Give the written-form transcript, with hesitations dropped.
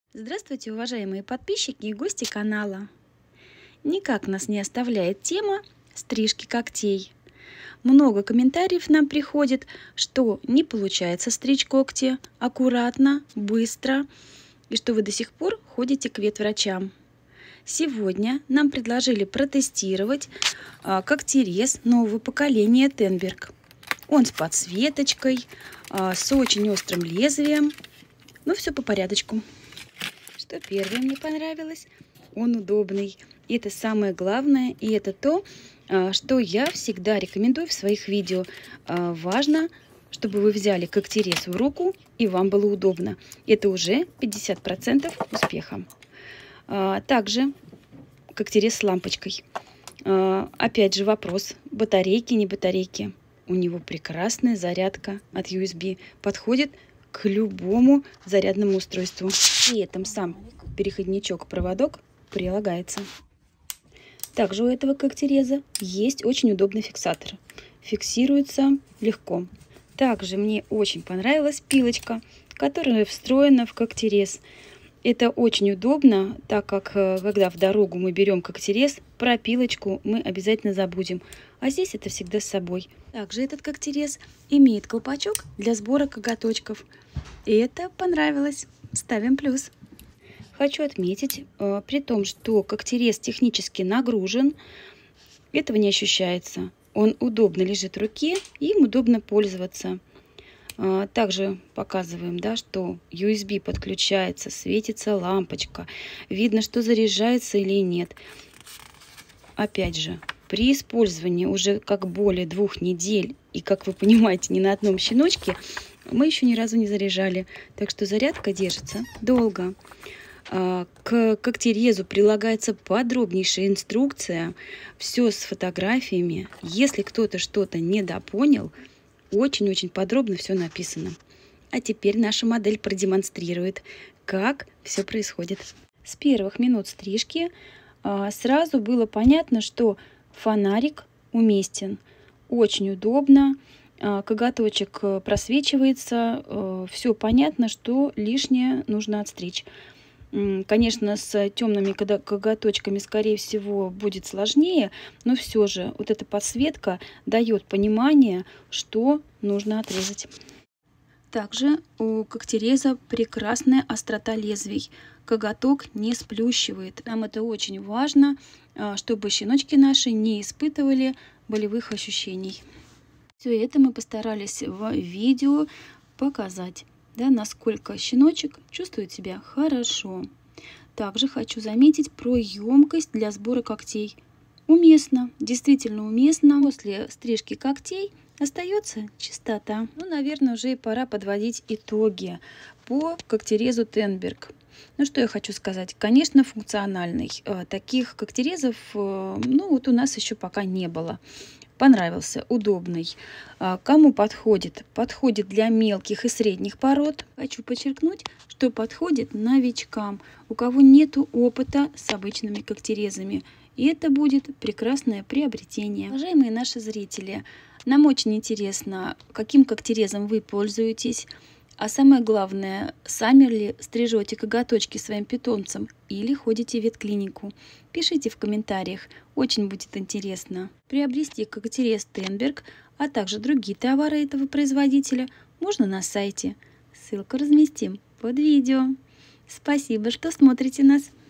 Здравствуйте, уважаемые подписчики и гости канала! Никак нас не оставляет тема стрижки когтей. Много комментариев нам приходит, что не получается стричь когти аккуратно, быстро, и что вы до сих пор ходите к ветврачам. Сегодня нам предложили протестировать когтерез нового поколения Тенберг. Он с подсветочкой, с очень острым лезвием. Но все по порядочку. Что первое мне понравилось, он удобный. И это самое главное, и это то, что я всегда рекомендую в своих видео. Важно, чтобы вы взяли когтерез в руку и вам было удобно. Это уже 50% успеха. Также когтерез с лампочкой. Опять же вопрос, батарейки, не батарейки. У него прекрасная зарядка от USB. Подходит к любому зарядному устройству. При этом сам переходничок-проводок прилагается. Также у этого когтереза есть очень удобный фиксатор. Фиксируется легко. Также мне очень понравилась пилочка, которая встроена в когтерез. Это очень удобно, так как когда в дорогу мы берем когтерез, про пилочку мы обязательно забудем. А здесь это всегда с собой. Также этот когтерез имеет колпачок для сбора коготочков. И это понравилось. Ставим плюс. Хочу отметить, при том, что когтерез технически нагружен, этого не ощущается. Он удобно лежит в руке, и им удобно пользоваться. Также показываем, да, что USB подключается, светится лампочка. Видно, что заряжается или нет. Опять же, при использовании уже как более 2 недель, и, как вы понимаете, не на одном щеночке, мы еще ни разу не заряжали. Так что зарядка держится долго. К когтерезу прилагается подробнейшая инструкция. Все с фотографиями. Если кто-то что-то недопонял, очень-очень подробно все написано. А теперь наша модель продемонстрирует, как все происходит. С первых минут стрижки сразу было понятно, что фонарик уместен. Очень удобно. Коготочек просвечивается. Все понятно, что лишнее нужно отстричь. Конечно, с темными коготочками, скорее всего, будет сложнее, но все же вот эта подсветка дает понимание, что нужно отрезать. Также у когтереза прекрасная острота лезвий. Коготок не сплющивает. Нам это очень важно, чтобы щеночки наши не испытывали болевых ощущений. Все это мы постарались в видео показать. Да, насколько щеночек чувствует себя хорошо. Также хочу заметить про емкость для сбора когтей. Уместно, действительно уместно. После стрижки когтей остается чистота. Ну, наверное, уже и пора подводить итоги по когтерезу Тенберг. Ну, что я хочу сказать. Конечно, функциональный. Таких когтерезов, ну, вот у нас еще пока не было. Понравился, удобный. Кому подходит? Подходит для мелких и средних пород. Хочу подчеркнуть, что подходит новичкам, у кого нет опыта с обычными когтерезами. И это будет прекрасное приобретение. Уважаемые наши зрители, нам очень интересно, каким когтерезом вы пользуетесь. А самое главное, сами ли стрижете коготочки своим питомцам или ходите в ветклинику? Пишите в комментариях, очень будет интересно. Приобрести когтерез Тенберг, а также другие товары этого производителя можно на сайте. Ссылку разместим под видео. Спасибо, что смотрите нас.